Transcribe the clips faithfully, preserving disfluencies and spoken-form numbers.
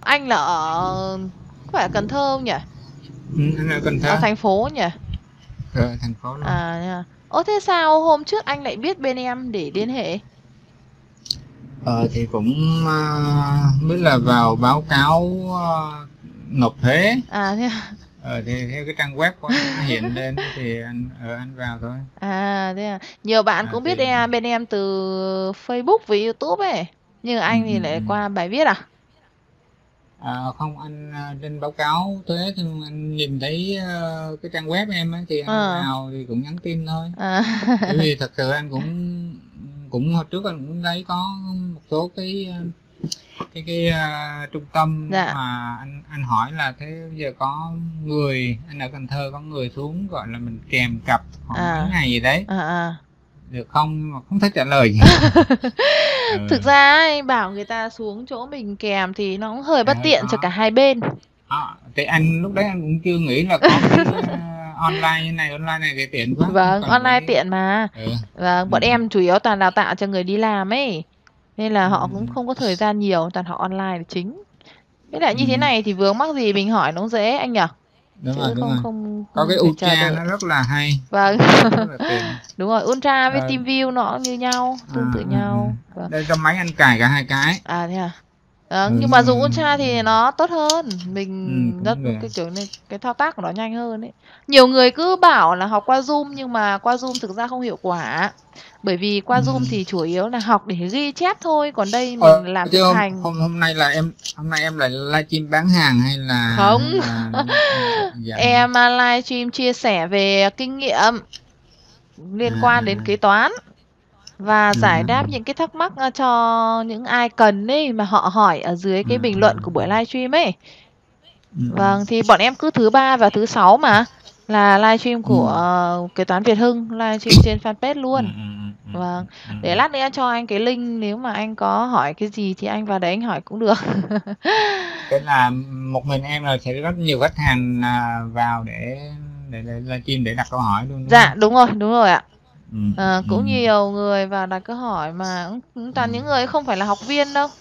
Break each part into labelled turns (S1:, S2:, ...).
S1: Anh là ở có phải ở Cần Thơ không nhỉ?
S2: Ừ, anh ở Cần
S1: Ở
S2: Thơ.
S1: thành phố nhỉ?
S2: Ở thành phố luôn.
S1: À, nha. Ơ thế sao hôm trước anh lại biết bên em để liên hệ?
S2: Ờ thì cũng uh, biết là vào báo cáo uh, nộp thuế.
S1: À thế à?
S2: Ờ thì theo cái trang web của anh nó hiện lên thì anh ờ, anh vào thôi.
S1: À thế à. Nhiều bạn
S2: À,
S1: cũng biết
S2: thì
S1: em bên em từ Facebook với YouTube ấy. Nhưng
S2: ừ,
S1: anh
S2: ừ,
S1: thì lại
S2: ừ.
S1: qua bài viết à?
S2: À, không, anh à, trên báo cáo thuế thì anh nhìn thấy ờ, cái trang web em ấy, thì anh
S1: Ờ.
S2: vào thì cũng nhắn tin thôi.
S1: À.
S2: Bởi vì thật sự anh cũng cũng hồi trước anh cũng thấy có một số cái cái cái à, trung tâm
S1: Dạ.
S2: mà anh anh hỏi là thế bây giờ có người, anh ở Cần Thơ có người xuống gọi là mình kèm cặp khoảng mấy
S1: À.
S2: ngày gì đấy
S1: À à.
S2: được không, mà không thấy trả lời gì.
S1: Thực
S2: Ừ.
S1: ra ấy, bảo người ta xuống chỗ mình kèm thì nó cũng hơi
S2: À,
S1: bất
S2: hơi
S1: tiện cho cả
S2: khó.
S1: hai bên.
S2: À, thì anh lúc đấy anh cũng chưa nghĩ là có cái uh, online như này, online này thì tiện quá, không
S1: Vâng,
S2: cần
S1: online
S2: phải.
S1: tiện mà.
S2: Ừ.
S1: Vâng,
S2: Ừ.
S1: bọn em chủ yếu toàn đào tạo cho người đi làm ấy. Nên là
S2: Ừ.
S1: họ cũng không có thời gian nhiều, toàn học online là chính. Với lại
S2: Ừ.
S1: như thế này thì vướng mắc gì mình hỏi nó cũng dễ anh nhở?
S2: Đúng rồi,
S1: Chứ
S2: đúng
S1: không
S2: rồi.
S1: không
S2: Có cái
S1: không phải chờ
S2: Ultra
S1: đợi.
S2: nó rất là hay.
S1: Vâng.
S2: Ultra nó rất là tiện.
S1: Đúng rồi, Ultra với
S2: Ờ,
S1: TeamView nó cũng như nhau,
S2: à,
S1: tương tự
S2: à, à.
S1: nhau. Vâng.
S2: Đây trong máy anh cài cả hai cái.
S1: À thế à? Ờ,
S2: Ừ,
S1: nhưng
S2: nhưng
S1: mà
S2: mà
S1: dùng Ultra thì nó tốt hơn,
S2: ừ,
S1: mình rất
S2: cũng được.
S1: cái kiểu này cái thao tác của nó nhanh hơn ấy. Nhiều người cứ bảo là học qua Zoom nhưng mà qua Zoom thực ra không hiệu quả. Bởi vì qua
S2: Ừ.
S1: Zoom thì chủ yếu là học để ghi chép thôi, còn đây mình
S2: Ờ,
S1: làm
S2: chứ
S1: thực
S2: hôm,
S1: hành.
S2: hôm hôm nay là em hôm nay em lại livestream bán hàng hay là
S1: Không.
S2: hay là dạ, dạy.
S1: Em à, livestream chia sẻ về kinh nghiệm
S2: À,
S1: liên quan đến kế toán và
S2: à,
S1: giải
S2: à,
S1: đáp những cái thắc mắc à, cho những ai cần ấy mà họ hỏi ở dưới
S2: à,
S1: cái
S2: à,
S1: bình luận của buổi livestream ấy.
S2: ừ,
S1: Vâng, thì bọn em cứ thứ ba và thứ sáu mà là livestream
S2: ừ,
S1: của ờ, kế toán Việt Hưng, livestream trên fanpage
S2: ừ,
S1: luôn.
S2: ừ, ừ,
S1: Vâng,
S2: ừ,
S1: để lát nữa cho anh cái link, nếu mà anh có hỏi cái gì thì anh vào đấy anh hỏi cũng được.
S2: Thế là một mình em là sẽ rất nhiều khách hàng à, vào để để, để livestream để đặt câu hỏi luôn đúng không?
S1: Dạ, đúng rồi, đúng rồi ạ.
S2: Ừ,
S1: Ờ,
S2: ừ,
S1: cũng nhiều người vào đặt câu hỏi mà cũng, cũng toàn những người không phải là học viên đâu.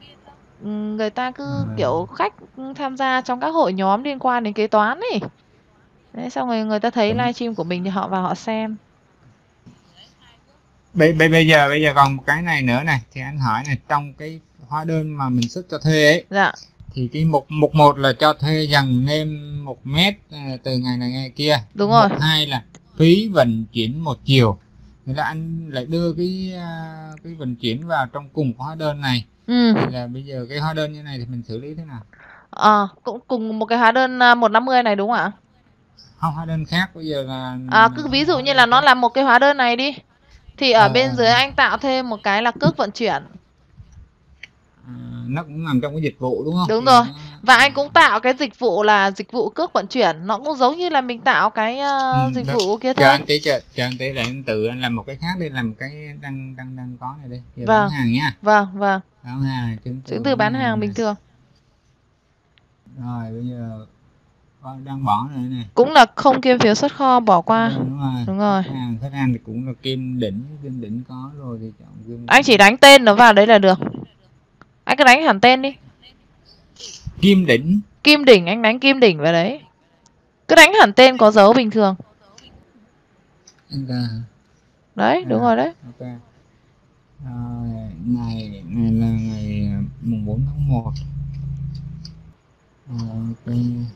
S1: Ừ, người ta
S2: ừ.
S1: cứ kiểu khách tham gia trong các hội nhóm liên quan đến kế toán ấy. Đấy, xong rồi người ta thấy
S2: Đúng.
S1: livestream của mình thì họ vào họ xem.
S2: Bây, bây bây giờ bây giờ còn một cái này nữa này, thì anh hỏi này, trong cái hóa đơn mà mình xuất cho thuê ấy,
S1: Dạ,
S2: thì cái mục mục một là cho thuê dần nêm một mét à, từ ngày này ngày kia.
S1: đúng rồi.
S2: Mục hai là phí vận chuyển một chiều. Thì là anh lại đưa cái à, cái vận chuyển vào trong cùng hóa đơn này.
S1: Ừ.
S2: Thì là bây giờ cái hóa đơn như này thì mình xử lý thế nào?
S1: Ờ, cũng cùng một cái hóa đơn à, một trăm năm mươi này đúng không ạ?
S2: Không, hóa đơn khác, bây giờ là
S1: À, cứ
S2: nó
S1: ví
S2: một
S1: dụ
S2: hóa
S1: như là
S2: đơn
S1: nó
S2: khác.
S1: là một cái hóa đơn này đi. Thì ở
S2: Ờ,
S1: bên
S2: ờ,
S1: dưới anh tạo thêm một cái là cước vận chuyển.
S2: à, nó cũng nằm trong cái dịch vụ đúng không?
S1: Đúng
S2: Thì
S1: rồi.
S2: nó
S1: Và
S2: à,
S1: anh cũng tạo cái dịch vụ là dịch vụ cước vận chuyển. Nó cũng giống như là mình tạo cái
S2: ừ,
S1: ờ, dịch
S2: được.
S1: vụ kia
S2: Chờ
S1: thôi.
S2: anh tí, chờ, chờ anh tí để anh tự anh làm một cái khác đi, làm cái đang đang đang có này đi. Giờ bán
S1: Vâng,
S2: hàng nha.
S1: vâng, vâng.
S2: Bán hàng này, chứng
S1: Chứng
S2: từ
S1: từ
S2: bán
S1: bán hàng
S2: hàng
S1: bình
S2: này.
S1: thường.
S2: Rồi bây giờ con đang bỏ này nè.
S1: Cũng là không kiêm phiếu xuất kho bỏ
S2: Hóa
S1: qua.
S2: đơn đúng rồi.
S1: Đúng
S2: Khách
S1: rồi.
S2: hàng, khách hàng thì cũng là kim đỉnh, kim đỉnh có rồi thì chọn kim
S1: Anh chỉ
S2: đỉnh.
S1: đánh tên nó vào đấy là được. Anh cứ đánh hẳn tên đi.
S2: Kim đỉnh.
S1: Kim đỉnh, anh đánh kim đỉnh vào đấy. Cứ đánh hẳn tên có dấu bình thường.
S2: Enter.
S1: Đấy, đúng
S2: À,
S1: rồi đấy.
S2: ok. Rồi, ngày ngày là ngày mùng bốn tháng một. Rồi, ok.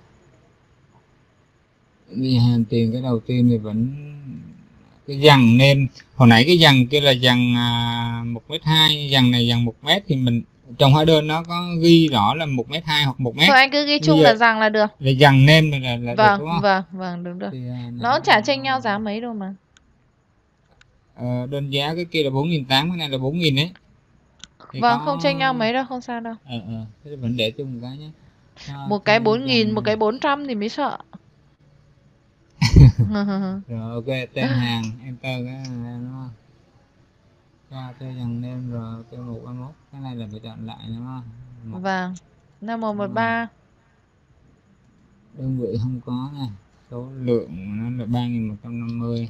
S2: Đi hàng tiền cái đầu tiên thì vẫn cái dằn nên hồi nãy cái dằn kia là dằn à, một mét hai, dằn này dằn một mét thì mình trong hóa đơn nó có ghi rõ là một mét hai hoặc một mét.
S1: Thôi anh cứ ghi
S2: Bây
S1: chung
S2: giờ
S1: là rằng là được.
S2: là dằn nên là, là, là được
S1: Vâng,
S2: đúng không?
S1: vâng, vâng, đúng rồi.
S2: Thì à,
S1: Nó
S2: nãy
S1: chả
S2: là
S1: chênh
S2: nó
S1: nhau
S2: là
S1: giá mấy đâu mà.
S2: ờ, đơn giá cái kia là bốn nghìn tám, cái này là bốn nghìn ấy. Thì có
S1: Vâng, không chênh nhau mấy đâu, không sao đâu.
S2: ờ ờ thế vẫn để chung một cái nhé. Cho
S1: Một cái
S2: thuê
S1: bốn nghìn, một
S2: dằn.
S1: cái bốn trăm thì mới sợ.
S2: Rồi ok, tên hàng enter cái này đúng không? Cho thuê dằn nên rồi cái một ba mốt, cái này là phải chọn lại đúng không? Một.
S1: Vâng, năm một một
S2: Rồi,
S1: ba.
S2: đơn vị không có nè, số lượng nó là ba nghìn một trăm năm mươi.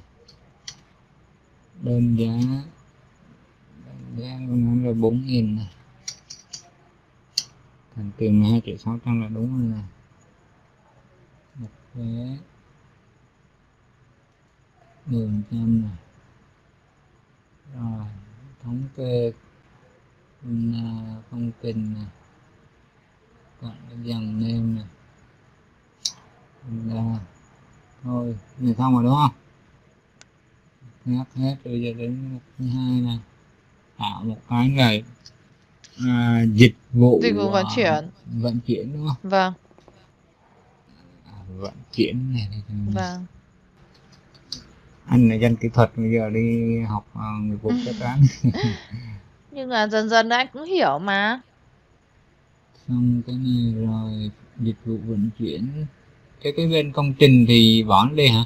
S2: Đơn giá, đơn giá của nó là bốn nghìn này. thành tiền mười hai triệu sáu trăm là đúng rồi nè. Một vé mười phần trăm này. Rồi thống kê công trình này, còn cái dòng nêm này là thôi này xong rồi đúng không? Ngắt hết rồi, giờ đến mục thứ hai này, tạo một cái này à, dịch vụ
S1: Dịch vụ vận
S2: à,
S1: chuyển.
S2: vận chuyển đúng không?
S1: Vâng.
S2: À, vận chuyển này, này, này.
S1: Vâng.
S2: Anh là dân kỹ thuật, bây giờ đi học uh, nghiệp vụ kế toán.
S1: Nhưng mà dần dần anh cũng hiểu mà.
S2: Xong cái này rồi dịch vụ vận chuyển. Cái cái bên công trình thì bỏ nó đi hả?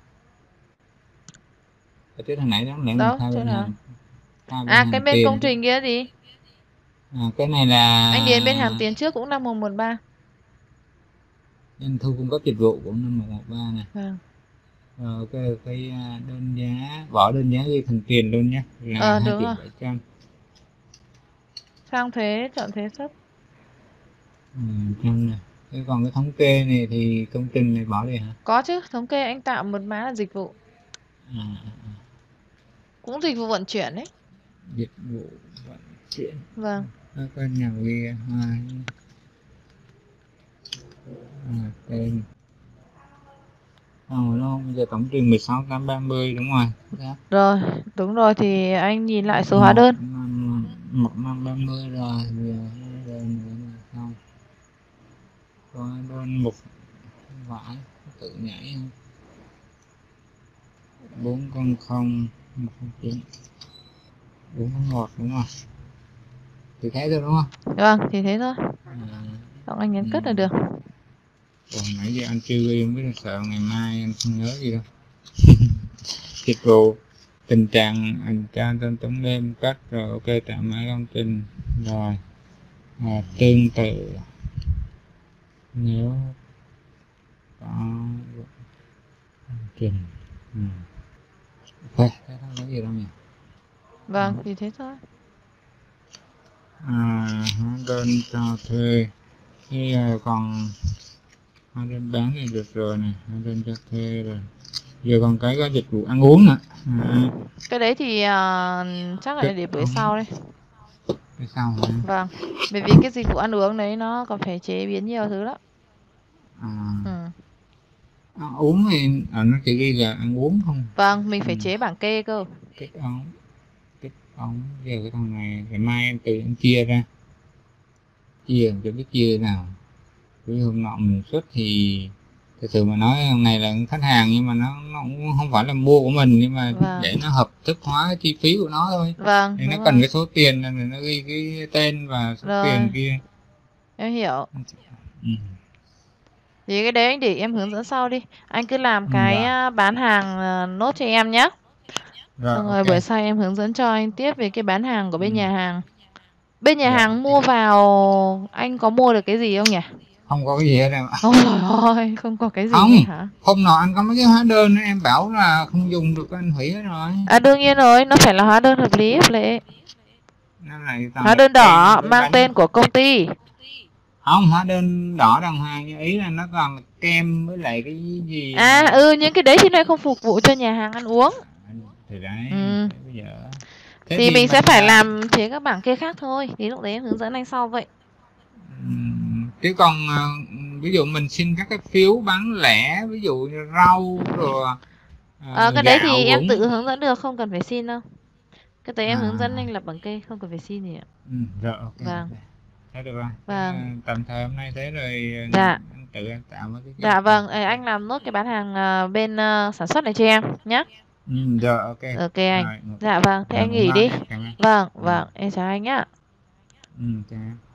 S2: Ở trước hồi nãy đó lẽ mình
S1: Đâu,
S2: khai
S1: chỗ
S2: bên
S1: nào?
S2: hàng, khai bên
S1: À,
S2: hàng
S1: cái bên
S2: tiền.
S1: công trình kia gì?
S2: À, cái này là
S1: Anh điền bên hàng tiền trước cũng là một một ba.
S2: doanh thu cung cấp dịch vụ của năm một một ba này.
S1: Vâng.
S2: Rồi cái, cái đơn giá, bỏ đơn giá ghi thành tiền luôn nhé, là
S1: Ờ,
S2: hai
S1: đúng
S2: triệu
S1: rồi.
S2: bảy trăm.
S1: Sang thuế, chọn thuế xuất.
S2: Ừ, trăm này. Thế còn cái thống kê này thì công trình này bỏ đi hả?
S1: Có chứ, thống kê anh tạo một mã là dịch vụ.
S2: À, à, à.
S1: Cũng dịch vụ vận chuyển đấy.
S2: Dịch vụ vận chuyển.
S1: Vâng.
S2: Các cái nhà ghi hai à, tên. Xong rồi đúng không? Bây giờ tổng tiền mười sáu tám ba mươi đúng rồi. Đó.
S1: Rồi, đúng rồi thì anh nhìn lại số hóa đơn.
S2: một năm ba mươi rồi, giờ hóa đơn nữa là xong. Hóa đơn một vải tự nhảy không? bốn con không, một con chín, bốn con một đúng không? Thì thế thôi đúng không?
S1: Vâng, thì thế thôi.
S2: À,
S1: Xong anh nhấn
S2: ừ.
S1: cất là được.
S2: Còn nãy giờ anh chưa ghi, không biết là sợ ngày mai anh không nhớ gì đâu. Dịch vụ tình trạng anh tra tên tống đêm cắt rồi, ok tạo mã công trình rồi. À, tương tự nếu có trình ừ. Ok, thế không có gì đâu nhỉ.
S1: Vâng, thì thế thôi.
S2: À, hóa đơn cho thuê. Thế còn hóa đơn bán thì được rồi này, hóa đơn cho thuê rồi. Giờ còn cái có dịch vụ ăn uống nữa. À,
S1: Cái đấy thì uh, chắc là để bữa sau đây.
S2: Bữa sau hả?
S1: Vâng, bởi vì cái dịch vụ ăn uống đấy nó còn phải chế biến nhiều thứ lắm.
S2: À,
S1: Ừ.
S2: ăn uống thì à, nó chỉ ghi là ăn uống không?
S1: Vâng, mình phải
S2: Ừ.
S1: chế bảng kê cơ.
S2: Kích ống, kích ống. Giờ cái thằng này ngày mai em tự em chia ra, chia cho biết chia nào. Cái hôm nọ mình xuất thì thực sự mà nói hôm này là khách hàng, nhưng mà nó, nó cũng không phải là mua của mình, nhưng mà
S1: Vâng.
S2: để nó hợp thức hóa cái chi phí của nó thôi.
S1: Vâng,
S2: thì nó
S1: đúng
S2: cần
S1: rồi.
S2: cái số tiền là nó ghi cái tên và số
S1: Rồi.
S2: tiền kia.
S1: Em hiểu.
S2: Ừ.
S1: Thì cái đấy anh để em hướng dẫn sau đi. Anh cứ làm
S2: Ừ,
S1: cái
S2: rồi.
S1: bán hàng nốt cho em nhé.
S2: Rồi,
S1: Xong rồi
S2: ok.
S1: bữa sau em hướng dẫn cho anh tiếp về cái bán hàng của bên
S2: Ừ.
S1: nhà hàng. Bên nhà
S2: Dạ,
S1: hàng
S2: ok.
S1: mua vào anh có mua được cái gì không nhỉ?
S2: Không có cái gì hết em ạ.
S1: Ôi trời ơi, không có cái gì
S2: Không,
S1: hết hả?
S2: hôm nọ anh có mấy cái hóa đơn em bảo là không dùng được, anh hủy hết rồi.
S1: À đương nhiên rồi, nó phải là hóa đơn hợp lý hợp lệ.
S2: Nó này
S1: Hóa đơn đỏ mang bánh... tên của công ty.
S2: Không, hóa đơn đỏ đàng hoàng, ý là nó còn kem với lại cái gì.
S1: À mà... ừ, những cái đấy thì nó không phục vụ cho nhà hàng ăn uống.
S2: Thì đấy,
S1: ừ.
S2: bây giờ
S1: Thế thì, thì mình sẽ phải là... làm chế các bảng kê khác thôi. Thì lúc đấy em hướng dẫn anh sau vậy.
S2: Chứ còn ví dụ mình xin các cái phiếu bán lẻ, ví dụ như rau rồi
S1: à, cái đấy thì
S2: cũng...
S1: em tự hướng dẫn được, không cần phải xin đâu. Cái đấy em
S2: à...
S1: hướng dẫn anh lập bảng kê, không cần phải xin gì ạ.
S2: Ừ, rồi ok.
S1: Vâng.
S2: Thế được rồi.
S1: Vâng.
S2: Tạm thời hôm nay thế rồi.
S1: Dạ.
S2: Anh tự anh tạo mấy cái.
S1: Dạ vâng, anh làm nốt cái bán hàng bên uh, sản xuất này cho em nhé.
S2: Ừ, rồi ok.
S1: Ok anh.
S2: Rồi,
S1: dạ vâng, thế
S2: rồi,
S1: anh nghỉ đi.
S2: Vâng,
S1: vâng, vâng, em chào anh nhá.
S2: Ừ, chào.